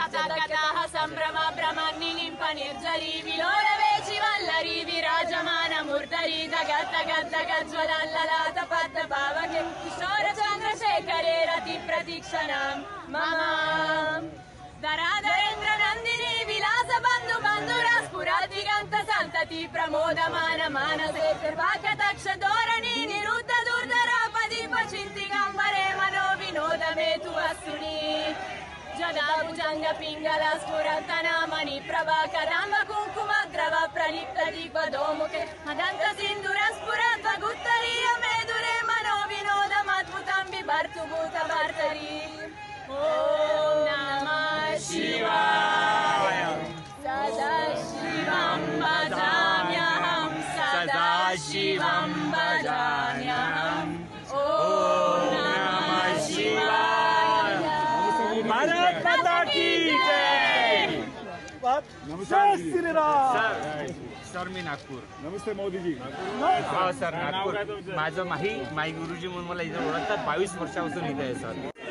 कथाः संभ्रम ब्रह्मणि निंप निर्जरी विलोलवेचि वल्लरी विराजमान मूर्धरी दगद्दगद्दगज्ज्वलल्ललाट पद्म पावके किशोर चंद्रशेखरे रति प्रतीक्षणां मम धराधरेन्द्र नंदिनी विलास बंधु बंधुरस्फुरदिगंत संतति प्रमोदमान मानसे कृपाकटाक्ष धोरणी निरुद्ध दुर्धरापदीप चिन्तिगंबरे मनो विनोद मेतु वस्तुनि जदाभुजंग पिंगल स्फुरतनामणि प्रभा कदम्ब कुंकुम द्रव प्रलिप्त दिग्वधोमुखे मदंत सिंधुर स्फुरत गुत्तरीय मेदुरे मनो विनोदमद्भुतं बिभर्तु भूत भर्तरी ओम नमः शिवाय सदाशिवं भजाम्यहं सदाशिवं भजाम्यहं ओम नमः शिवाय भारत माता की जय। नमस्कार श्री राम सर मी नागपूर। नमस्ते मोदी जी। हो सर नागपूर। माझं माही गुरुजी म्हणून मला इथे ओळखतात 22 वर्षापासून इथे आहे सर।